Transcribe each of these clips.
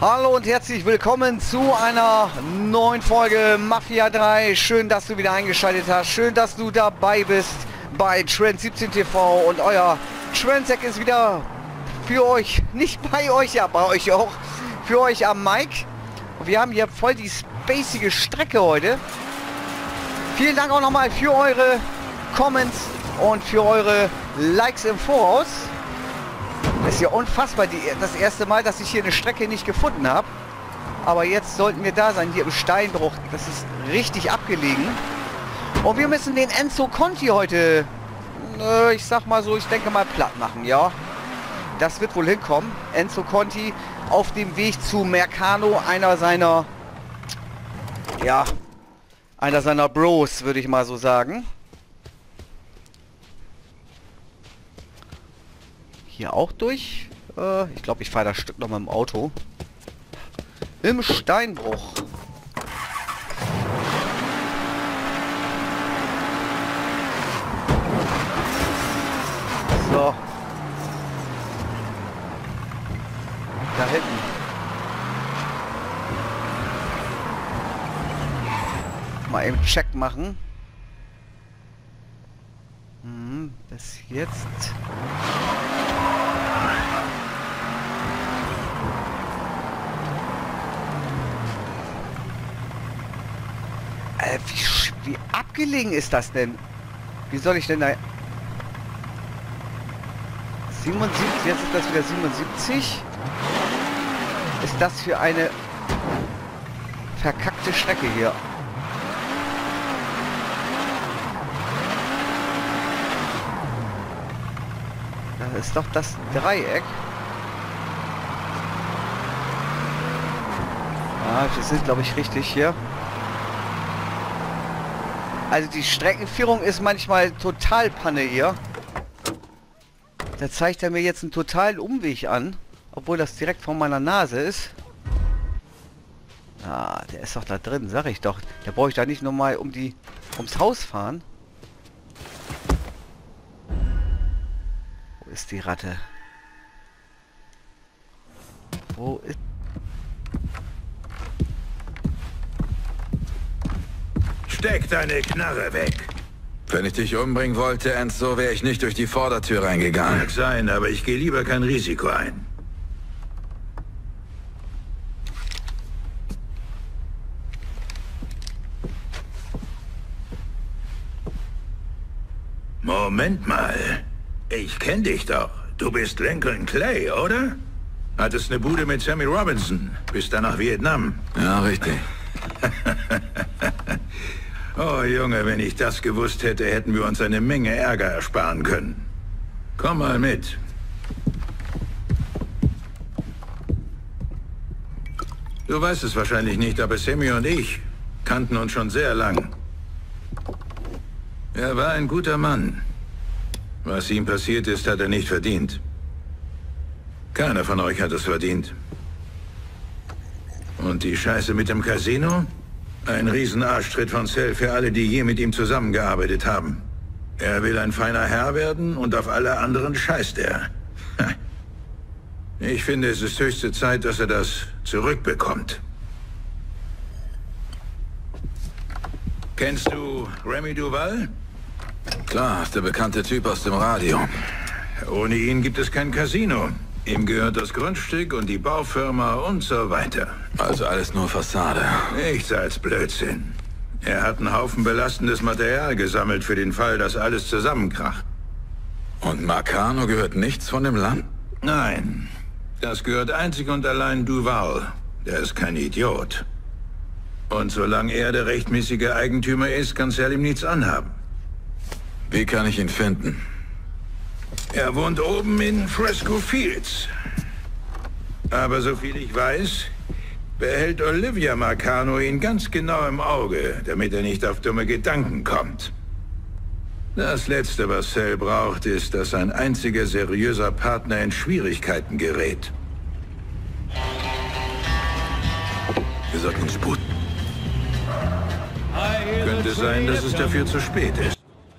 Hallo und herzlich willkommen zu einer neuen Folge Mafia 3. Schön, dass du wieder eingeschaltet hast. Schön, dass du dabei bist bei Trend17 TV. Und euer Trendsack ist wieder für euch, nicht bei euch, ja bei euch auch, für euch am Mic. Und wir haben hier voll die spacige Strecke heute. Vielen Dank auch nochmal für eure Comments und für eure Likes im Voraus. Das ist ja unfassbar, das erste Mal, dass ich hier eine Strecke nicht gefunden habe. Aber jetzt sollten wir da sein, hier im Steinbruch. Das ist richtig abgelegen. Und wir müssen den Enzo Conti heute, ich sag mal so, ich denke mal platt machen, ja. Das wird wohl hinkommen. Enzo Conti auf dem Weg zu Mercano, einer seiner Bros, würde ich mal so sagen. Hier auch durch. Ich glaube, ich fahre das Stück noch mal im Auto. Im Steinbruch. So. Da hinten. Mal eben Check machen. Bis jetzt. Wie abgelegen ist das denn? Wie soll ich denn da... 77, jetzt ist das wieder 77. Ist das für eine verkackte Strecke hier? Das ist doch das Dreieck. Ja, wir sind, glaube ich, richtig hier. Also die Streckenführung ist manchmal total Panne hier. Da zeigt er mir jetzt einen totalen Umweg an. Obwohl das direkt vor meiner Nase ist. Ah, der ist doch da drin, sag ich doch. Da brauche ich da nicht nochmal ums Haus fahren. Wo ist die Ratte? Wo ist... Steck deine Knarre weg. Wenn ich dich umbringen wollte, Enzo, wäre ich nicht durch die Vordertür reingegangen. Mag sein, aber ich gehe lieber kein Risiko ein. Moment mal. Ich kenne dich doch. Du bist Lincoln Clay, oder? Hattest eine Bude mit Sammy Robinson. Bist dann nach Vietnam. Ja, richtig. Oh Junge, wenn ich das gewusst hätte, hätten wir uns eine Menge Ärger ersparen können. Komm mal mit. Du weißt es wahrscheinlich nicht, aber Sammy und ich kannten uns schon sehr lang. Er war ein guter Mann. Was ihm passiert ist, hat er nicht verdient. Keiner von euch hat es verdient. Und die Scheiße mit dem Casino? Ein Riesenarschtritt von Cell für alle, die je mit ihm zusammengearbeitet haben. Er will ein feiner Herr werden und auf alle anderen scheißt er. Ich finde, es ist höchste Zeit, dass er das zurückbekommt. Kennst du Remy Duval? Klar, der bekannte Typ aus dem Radio. Ohne ihn gibt es kein Casino. Ihm gehört das Grundstück und die Baufirma und so weiter. Also alles nur Fassade. Nichts als Blödsinn. Er hat einen Haufen belastendes Material gesammelt für den Fall, dass alles zusammenkracht. Und Mercano gehört nichts von dem Land? Nein, das gehört einzig und allein Duval. Der ist kein Idiot. Und solange er der rechtmäßige Eigentümer ist, kann Cell ihm nichts anhaben. Wie kann ich ihn finden? Er wohnt oben in Fresco Fields. Aber soviel ich weiß, behält Olivia Mercano ihn ganz genau im Auge, damit er nicht auf dumme Gedanken kommt. Das Letzte, was Cell braucht, ist, dass ein einziger seriöser Partner in Schwierigkeiten gerät. Wir sollten uns sputen. Könnte sein, dass es dafür zu spät ist.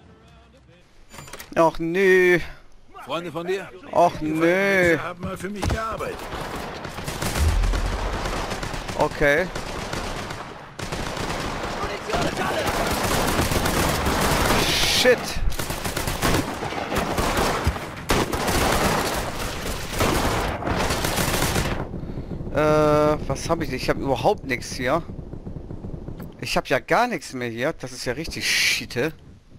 Ach nö. Freunde von dir? Ach nö. Sie haben mal für mich gearbeitet. Okay. Shit. Was habe ich? Ich habe überhaupt nichts hier. Ich habe ja gar nichts mehr hier. Das ist ja richtig Schiete.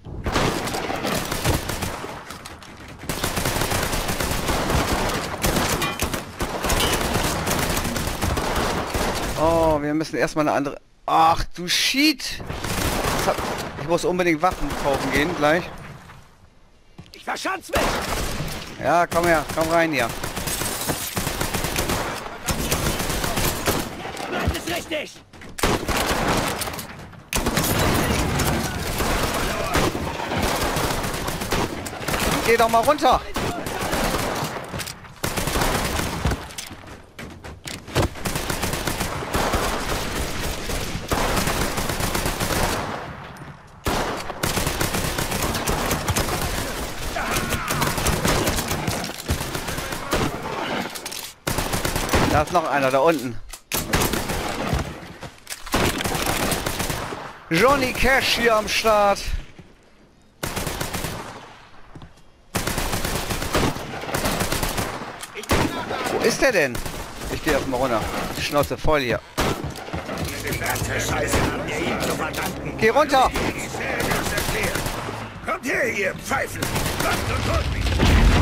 Oh, wir müssen erstmal eine andere... Ach du Shit! Ich muss unbedingt Waffen kaufen gehen, gleich. Ich verschanz mich! Ja, komm her, komm rein hier. Bleibt es richtig! Geh doch mal runter! Da ist noch einer, da unten. Johnny Cash hier am Start. Wo ist der denn? Ich gehe erstmal runter. Die Schnauze voll hier. Geh runter! Kommt her, ihr Pfeifen! Kommt und holt mich!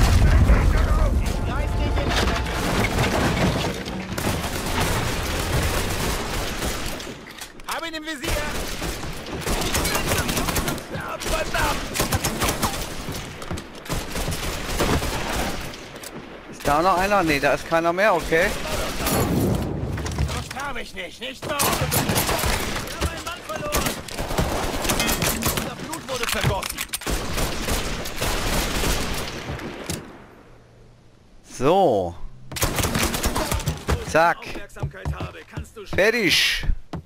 Hab ihn im Visier! Ist da noch einer? Nee, da ist keiner mehr, okay. Das kam ich nicht wahr? Wir haben einen Mann verloren! Unser Blut wurde vergossen! So. Zack. Aufmerksamkeit habe, kannst du Fertig.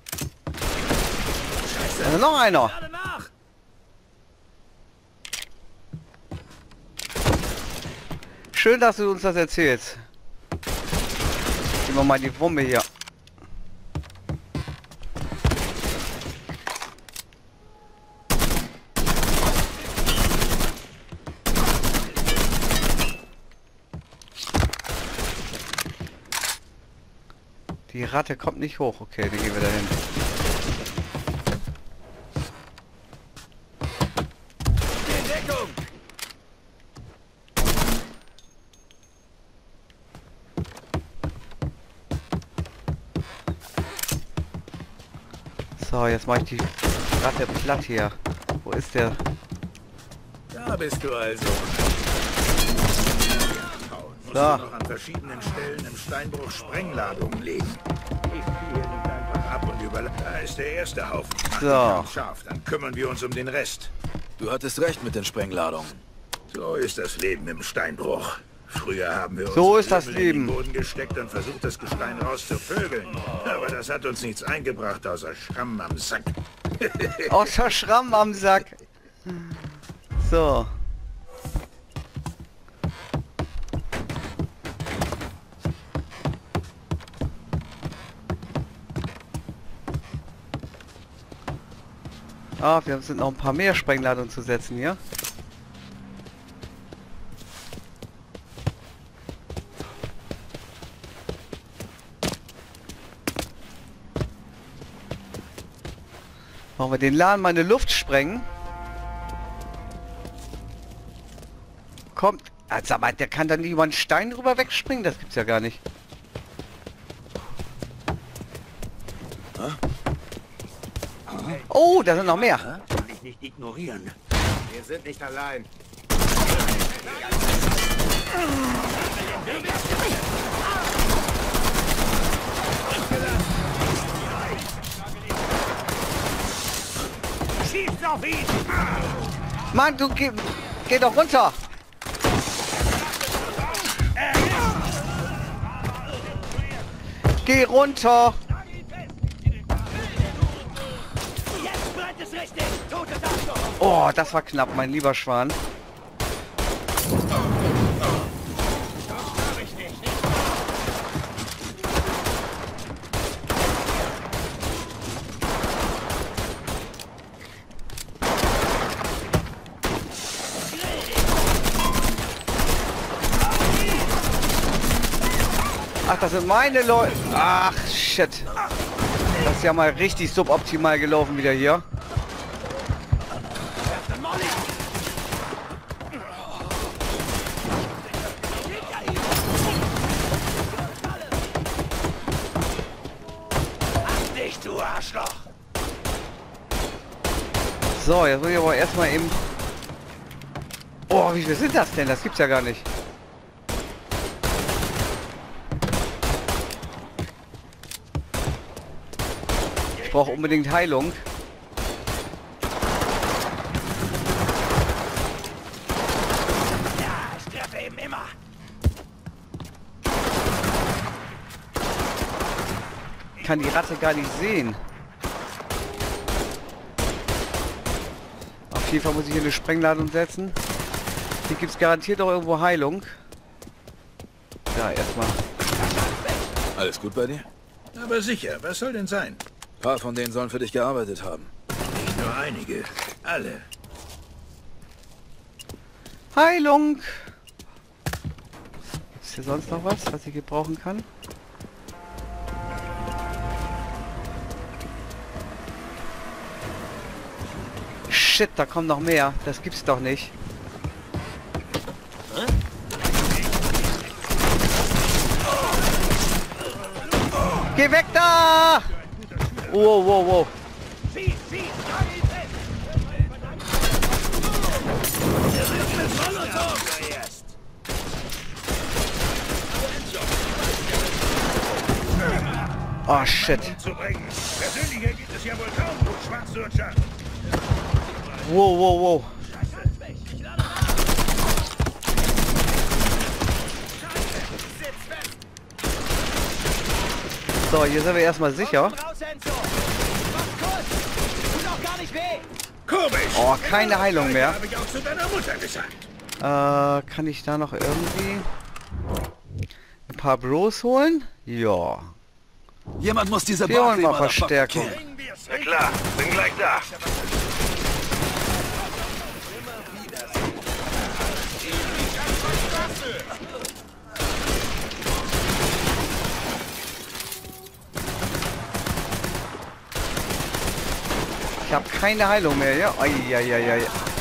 Da ist noch einer. gerade nach! Schön, dass du uns das erzählst. Gehen wir mal die Wumme hier. Die Ratte kommt nicht hoch. Okay, die gehen wir dahin. In Deckung! So, jetzt mache ich die Ratte platt hier. Wo ist der? Da bist du also. Musst du noch an verschiedenen Stellen im Steinbruch Sprengladungen legen. Ich ziehe nicht einfach ab und überlasse. Da ist der erste Haufen. Mach So. den ganz scharf, dann kümmern wir uns um den Rest. Du hattest recht mit den Sprengladungen. So ist das Leben im Steinbruch. Früher haben wir uns So ist das Lümmel in Leben. den Boden gesteckt und versucht, das Gestein rauszuvögeln. Aber das hat uns nichts eingebracht, außer Schramm am Sack. Außer Schramm am Sack. So. Ah, wir sind noch ein paar mehr Sprengladungen zu setzen hier. Machen wir den Laden mal in die Luft sprengen. Kommt. Also, aber der kann dann nicht über einen Stein drüber wegspringen? Das gibt's ja gar nicht. Oh, da sind noch mehr. Kann ich nicht ignorieren. Wir sind nicht allein. Schießt auf ihn! Mann, du geh doch runter. Geh runter. Jetzt brennt es richtig! Tote Achtung! Oh, das war knapp, mein lieber Schwan. Hab ich nicht. Ach, das sind meine Leute. Ach, shit. Das ist ja mal richtig suboptimal gelaufen wieder hier. Du Arschloch! So, jetzt muss ich aber erstmal eben... Oh, wie viel sind das denn? Das gibt's ja gar nicht. Ich brauche unbedingt Heilung. Ja, ich treffe eben immer. Kann die Ratte gar nicht sehen. Auf jeden Fall muss ich hier eine Sprengladung setzen. Hier gibt es garantiert auch irgendwo Heilung. Ja, erstmal. Alles gut bei dir? Aber sicher, was soll denn sein? Ein paar von denen sollen für dich gearbeitet haben. Nicht nur einige, alle. Heilung! Ist hier sonst noch was ich gebrauchen kann? Shit, da kommt noch mehr. Das gibt's doch nicht. Geh weg da! Wow, wow, wow. Oh shit. Persönlicher gibt es ja wohl kaum, du Schwarzlutscher. Wow, wow, wow. So, hier sind wir erstmal sicher. Komisch. Oh, keine Heilung mehr. Habe ich auch zu deiner Mutter gesagt. Kann ich da noch irgendwie ein paar Bros holen? Ja. Jemand muss diese Wir holen mal Barclay Verstärkung. Na klar, bin gleich da. Ich habe keine Heilung mehr, ja? Eieieiei.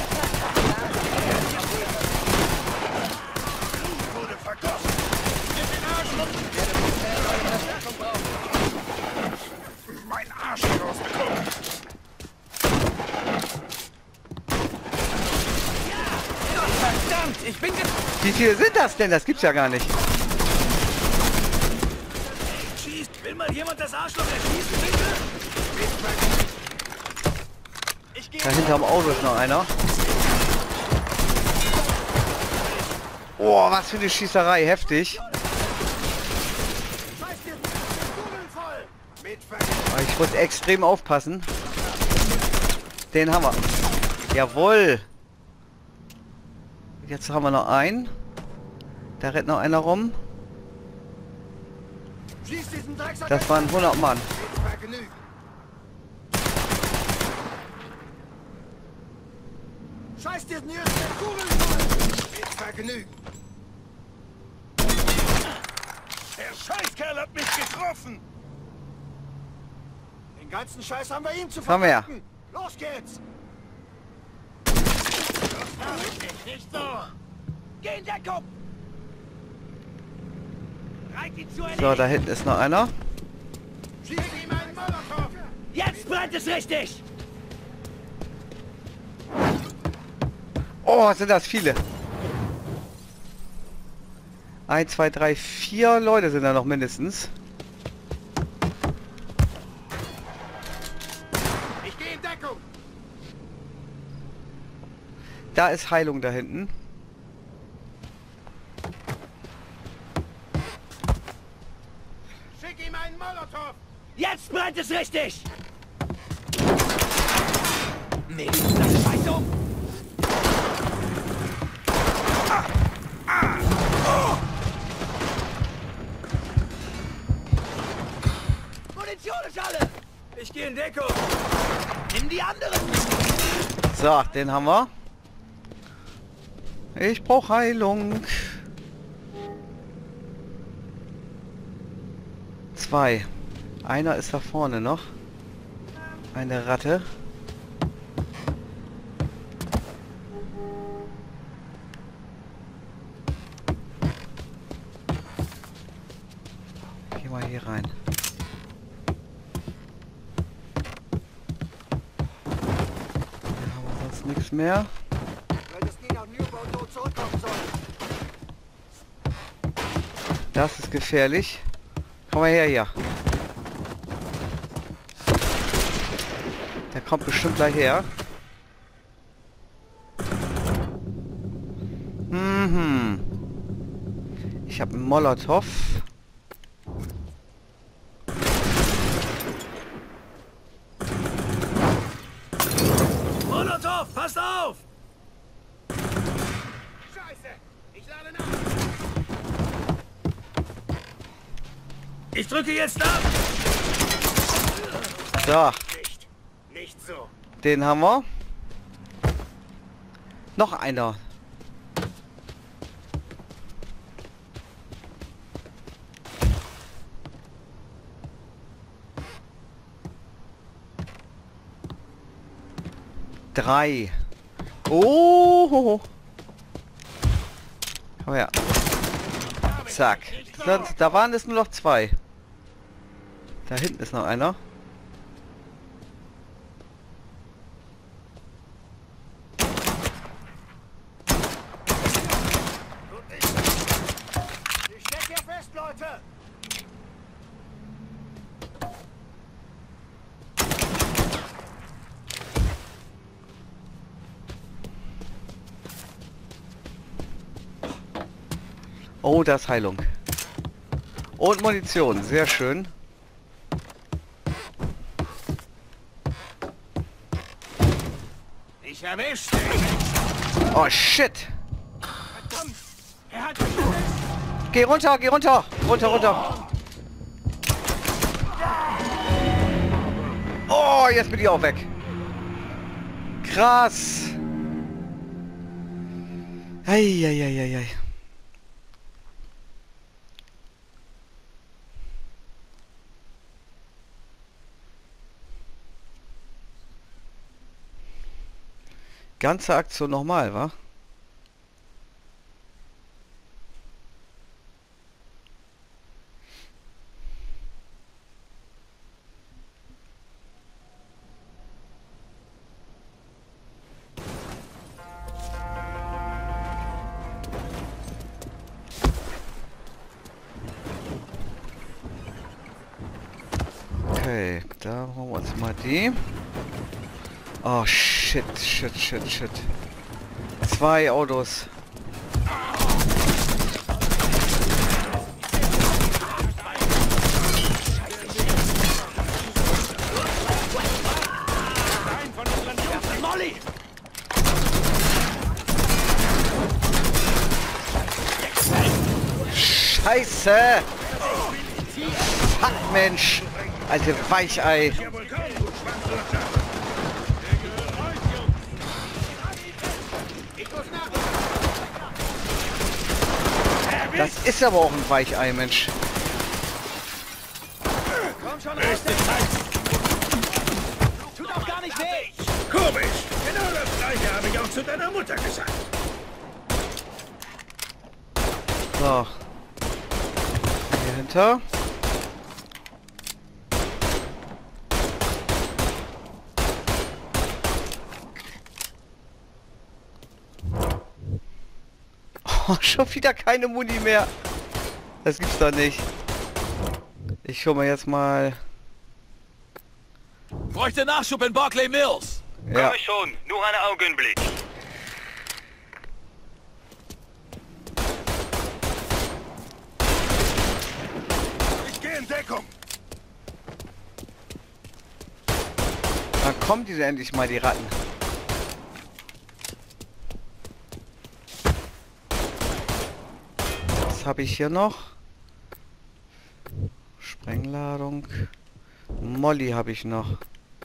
Mein Arsch rausbekommen. Verdammt, ich bin Wie viele sind das denn? Das gibt's ja gar nicht. schießt. Will mal jemand das Arschloch erschießen, bitte? Ich gehe Da hinterm Auto ist noch einer. Oh, was für eine Schießerei. Heftig. Aber ich muss extrem aufpassen. Den haben wir. Jawohl. Jetzt haben wir noch einen. Da rennt noch einer rum. Das waren 100 Mann. Scheiß diesen ersten Kugeln voll! Mit Vergnügen! Der Scheißkerl hat mich getroffen. Den ganzen Scheiß haben wir ihm zu Komm her. verdanken! Los geht's! nicht so. Geh in Deckung. Reit ihn zu So, da hinten ist noch einer. Schieß ihm einen Molotow! Jetzt brennt es richtig. Oh, sind das viele. 1, 2, 3, 4 Leute sind da noch mindestens. Ich gehe in Deckung! Da ist Heilung da hinten. Schick ihm einen Molotow! Jetzt brennt es richtig. Nee, das Scheiß um. Munition ist alle. Ich gehe in Deckung. Nimm die anderen. So, den haben wir. Ich brauche Heilung. 2. Einer ist da vorne noch. Eine Ratte. Geh mal hier rein. Hier haben wir sonst nichts mehr. Könntest nie nach Newbold zurückkommen sollen. Das ist gefährlich. Komm mal her hier. Der kommt bestimmt gleich her. Mhm. Ich habe einen Molotow. Molotow, passt auf! Scheiße! Ich lade nach! Ich drücke jetzt ab! So, Nicht so. den haben wir. Noch einer. Drei. Oh. Komm her. Zack. Da waren es nur noch 2. Da hinten ist noch einer. Ich steck hier fest, Leute! Oh, das ist Heilung. Und Munition. Sehr schön. Ich erwischt dich! Oh, shit. Verdammt! Er hat mich erwischt! Geh runter, geh runter. Runter, runter. Oh, jetzt bin ich auch weg. Krass. Eieieiei. Ganze Aktion nochmal, wa? Okay, da holen wir uns mal die. Oh shit. 2 Autos. Molly! Scheiße! Fuck, Mensch! Alte Weichei! Das ist aber auch ein Weichei, Mensch. Komm schon raus! Tut auch gar nicht weh! Komisch. Genau das gleiche habe ich auch zu deiner Mutter gesagt. So. Hier hinter. Oh, schon wieder keine Muni mehr. Das gibt's doch nicht. Ich schau mir jetzt mal. Bräuchte Nachschub in Barclay Mills! Ja. Komme schon, nur einen Augenblick. Ich gehe in Deckung. Dann kommen diese endlich mal, die Ratten. Was habe ich hier noch? Sprengladung. Molly habe ich noch.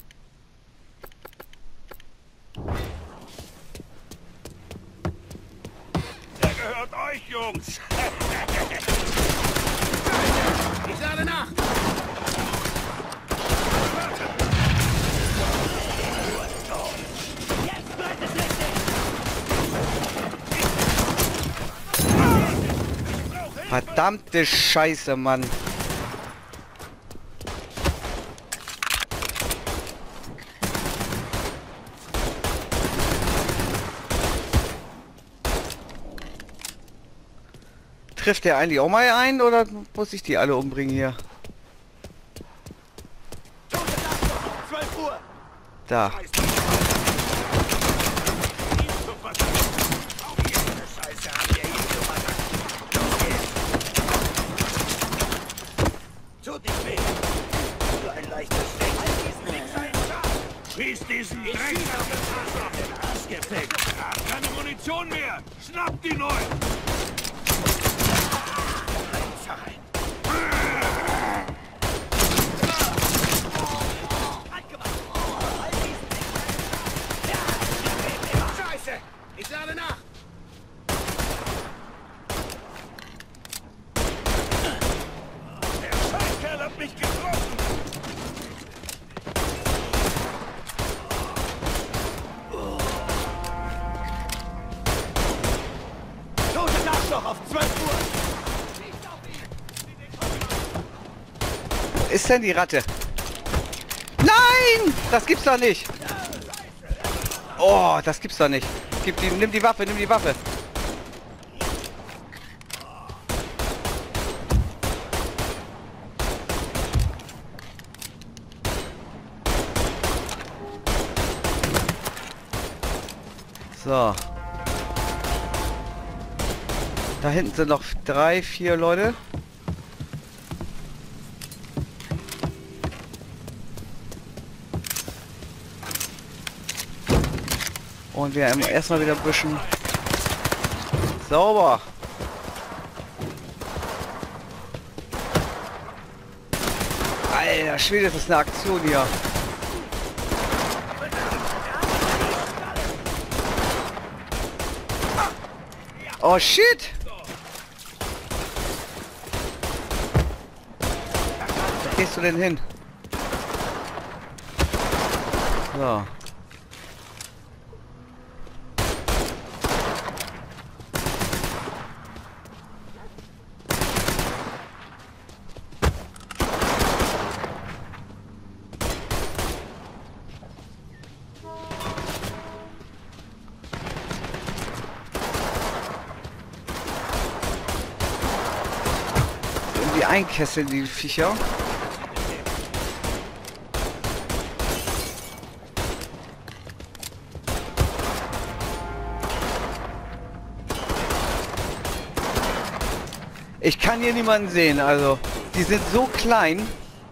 Der gehört euch, Jungs. Ich lade nach! Verdammte Scheiße, Mann. Trifft der eigentlich auch mal ein oder muss ich die alle umbringen hier? 12 Uhr! Da. Scheiße, habt ihr ihn so tut nicht weh. Nur ein leichter Stich. Schieß diesen Dreck auf den Arsch gefickt. Keine Munition mehr. Schnappt die neu. Scheiße! Ich lade nach! Der Scheißkerl hat mich getroffen. Tote Arschloch auf 12 Uhr. Wo ist denn die Ratte? Nein! Das gibt's doch nicht! Oh, das gibt's doch nicht. Nimm die Waffe, nimm die Waffe. So. Da hinten sind noch 3, 4 Leute. Und wir erstmal wieder ein bisschen sauber. Alter Schwede, das ist eine Aktion hier. Oh shit! Wo gehst du denn hin? So. Irgendwie einkesseln die Viecher. Ich kann hier niemanden sehen, also die sind so klein.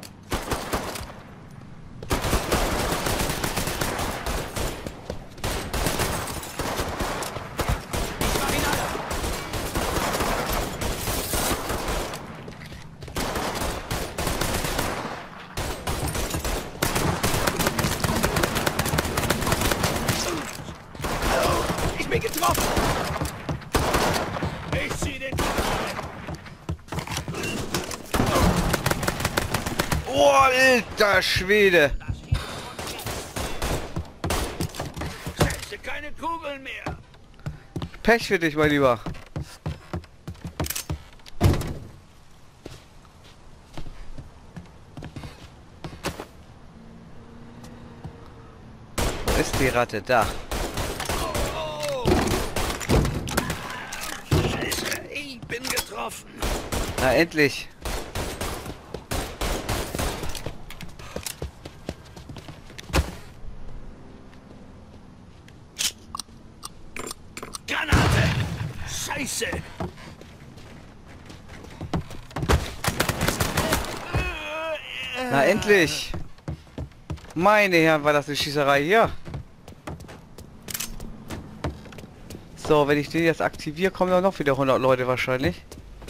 Ich bin getroffen. Ich zieh den. Oh, alter Schwede! Scheiße, keine Kugeln mehr. Pech für dich, mein Lieber. Wo ist die Ratte? Da. Scheiße, ich bin getroffen. Na endlich. Granate! Scheiße! Na endlich. Meine Herren, war das eine Schießerei hier. So, wenn ich den jetzt aktiviere, kommen da noch wieder 100 Leute wahrscheinlich.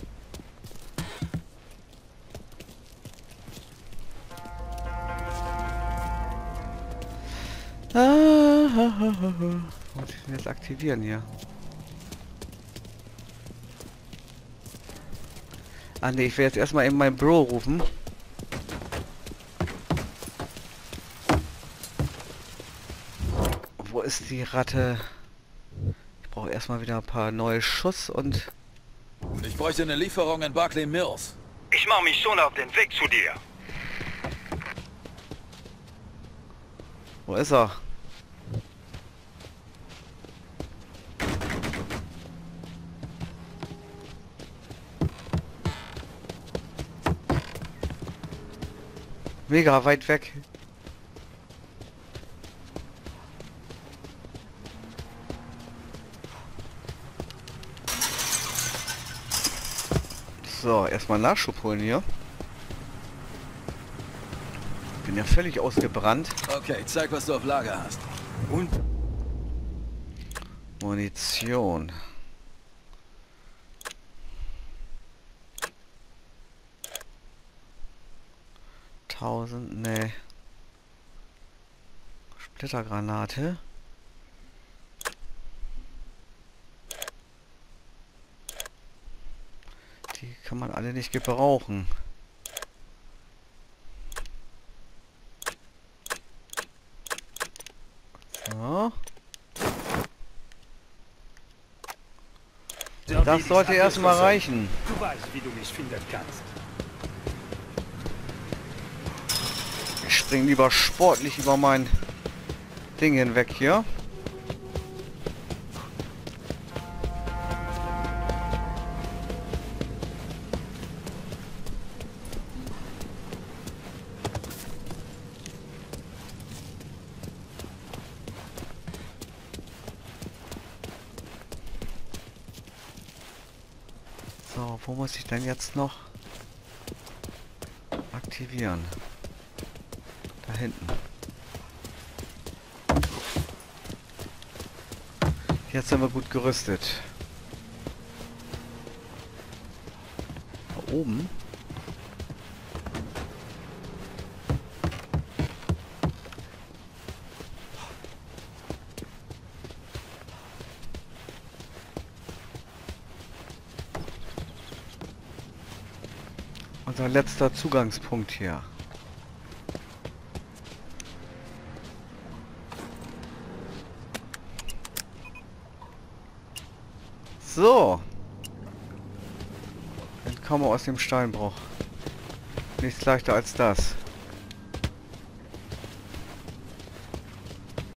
Muss ich den jetzt aktivieren hier? Ah ne, ich will jetzt erstmal eben meinen Bro rufen. Wo ist die Ratte? Ich brauche erstmal wieder ein paar neue Schuss und Ich bräuchte eine Lieferung in Barclay Mills. Ich mache mich schon auf den Weg zu dir. Wo ist er? Mega weit weg. So, erstmal Nachschub holen hier. Bin ja völlig ausgebrannt. Okay, zeig, was du auf Lager hast. Und? Munition. Ne. Splittergranate. Die kann man alle nicht gebrauchen. So. Das sollte erstmal reichen. Du weißt, wie du mich finden kannst. Ich spring lieber sportlich über mein Ding hinweg hier. So, wo muss ich denn jetzt noch aktivieren? Da hinten. Jetzt sind wir gut gerüstet. Da oben. Unser letzter Zugangspunkt hier. So. Entkomme aus dem Steinbruch. Nichts leichter als das.